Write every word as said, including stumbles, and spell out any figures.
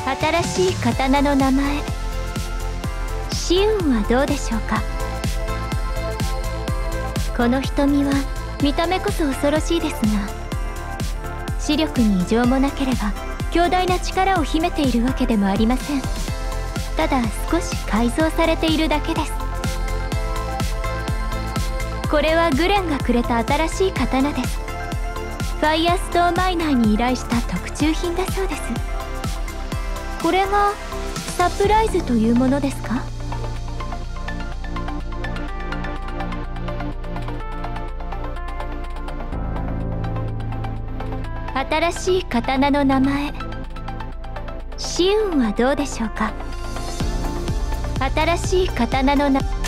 新しい刀の名前、紫雲はどうでしょうか。この瞳は見た目こそ恐ろしいですが、視力に異常もなければ強大な力を秘めているわけでもありません。ただ少し改造されているだけです。これはグレンがくれた新しい刀です。ファイアストーンマイナーに依頼した特注品だそうです。これがサプライズというものですか？新しい刀の名前、紫雲はどうでしょうか。新しい刀の名前